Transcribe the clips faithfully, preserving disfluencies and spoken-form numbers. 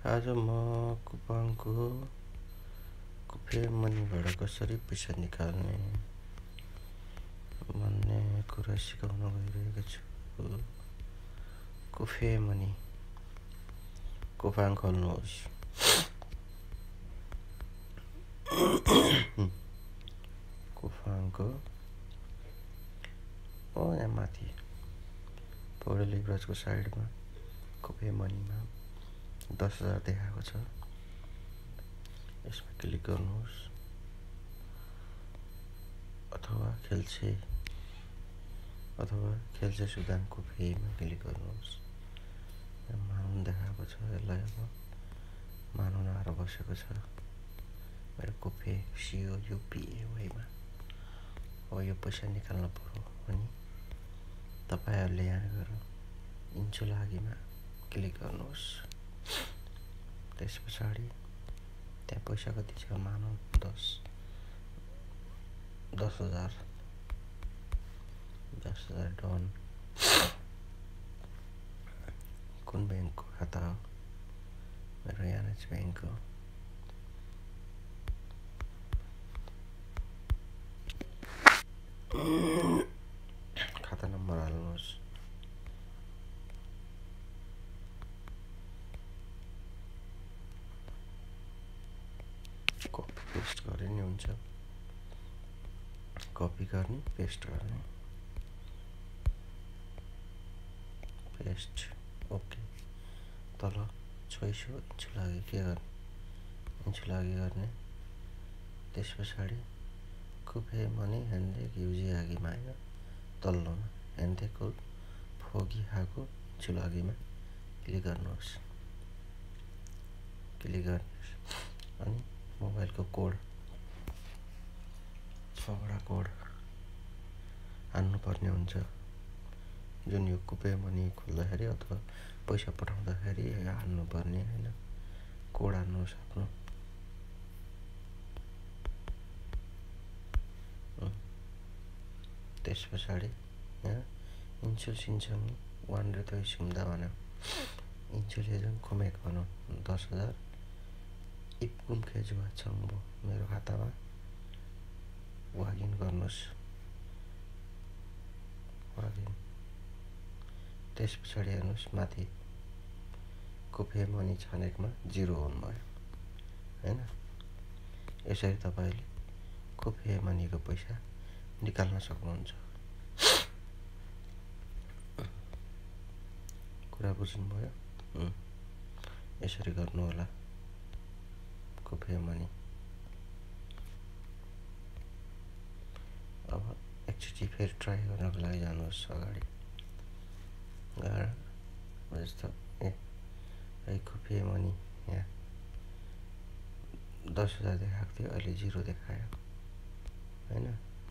आज म कुपनको कुफे मनीबाट कसरी पैसा निकाल्ने भन्ने कुरा सिकाउन गइरहेको छु। कुफे मनी कुफाङ खोल्नुहोस्। कुफाङको ओ यहाँ माथि पौडे लिभरेजको साइडमा कुफे मनीमा दस हजार देखाएको छ। यसमा क्लिक गर्नुहोस् अथवा खेल्छे अथवा खेल्छे सुदान कुफेमा क्लिक गर्नुहोस्। यहाँ मानुन देखाएको छ। यसलाई अब मानुन आएर बसेको छ मेरो कुफे सिओ युपिएवाईमा। अब यो पैसा निकाल्न पर्यो अनि तपाईहरुले यहाँ गएर इन्चो लागिमा क्लिक गर्नुहोस्। त्यस पछाडि त्यहाँ पैसा कति छ मानौ दस दस हजार दस हजार डन। कुन ब्याङ्कको खाता हो? मेरो यानच ब्याङ्क हो। खाता नम्बर हाल्नुहोस्। कपी पेस्ट गरे नि हुन्छ। कपी गर्ने पेस्ट गर्ने पेस्ट ओके। तल छोइसो इन्चु लागि के गर्ने इन्चु लागि गर्ने। त्यस पछाडि कुफे मनी ह्यान्डेक युजी आगिमा होइन तल्लोमा ह्यान्डेको फोगी हाको इन्चु लागिमा क्लिक गर्नुहोस्। क्लिक गर्नुहोस् अनि मोबाइलको कोड छवटा कोड हान्नुपर्ने हुन्छ। जुन यो कुफे मनी खोल्दाखेरि अथवा पैसा पठाउँदाखेरि हाल्नुपर्ने हैन। कोड हाल्नुहोस् आफ्नो। त्यस पछाडि यहाँ इन्चुल सिन्चङ वान रेतो सुम्दा भन्यो। इन्चुले जुन कुमेक भनौँ दस हजार इप्कुम खेजुवा छङ्बो मेरो खातामा वागिन गर्नुहोस्। वागिन त्यस पछाडि हेर्नुहोस् माथि कुफे मनी छानेकमा जिरो हुनुभयो हैन। यसरी तपाईले कुफे मनीको पैसा निकाल्न सक्नुहुन्छ। कुरा बुझ्नुभयो? यसरी गर्नु होला कुफे मनी। अब एकचोटि फेरि ट्राई गर्नको लागि जानुहोस् अगाडि गएर जस्तो ए है कुफे मनी यहाँ दस हजार देखाएको थियो अहिले जिरो देखायो हैन।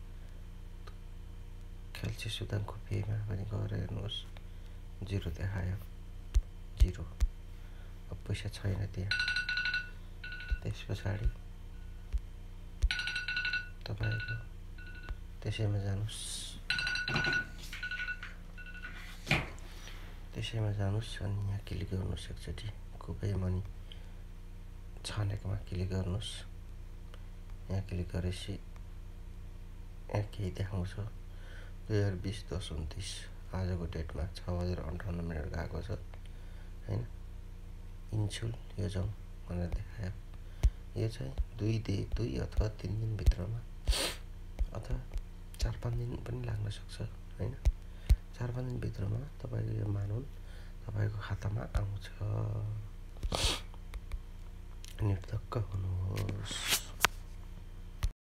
खेल्छे सुदान कुफेमा पनि गएर हेर्नुहोस् जिरो देखायो जिरो। अब पैसा छैन त्यहाँ। त्यस पछाडि तपाईको त्यसैमा जानुस् त्यसैमा जानुस् अनि यहाँ क्लिक गर्नुहोस् एकचोटि कुफे मनी छानेकमा क्लिक गर्नुहोस्। यहाँ क्लिक गरेपछि यहाँ केही देखाउँछ दुई हजार बिस दस उन्तिस आजको डेटमा छ बजेर अन्ठाउन्न मिनट गएको छ हैन। इन्चुल यो जाउँ भनेर देखायो। यो चाहिँ दुई दे दुई अथवा तीन दिन भित्रमा अथवा चार पाँच दिन पनि लाग्न सक्छ हैन। चार पाँच दिन भित्रमा तपाईको यो मानुन तपाईको खातामा आउँछ। निर्धक्क हुनुहोस्।